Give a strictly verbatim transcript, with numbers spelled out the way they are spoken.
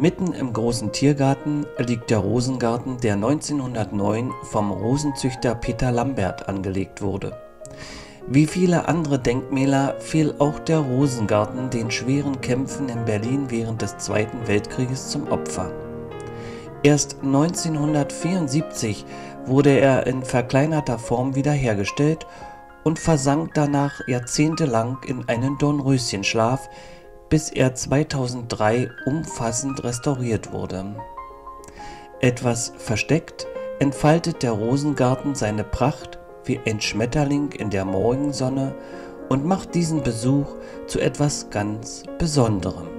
Mitten im großen Tiergarten liegt der Rosengarten, der neunzehnhundertneun vom Rosenzüchter Peter Lambert angelegt wurde. Wie viele andere Denkmäler fiel auch der Rosengarten den schweren Kämpfen in Berlin während des Zweiten Weltkrieges zum Opfer. Erst neunzehnhundertvierundsiebzig wurde er in verkleinerter Form wiederhergestellt und versank danach jahrzehntelang in einen Dornröschenschlaf, bis er zweitausenddrei umfassend restauriert wurde. Etwas versteckt entfaltet der Rosengarten seine Pracht wie ein Schmetterling in der Morgensonne und macht diesen Besuch zu etwas ganz Besonderem.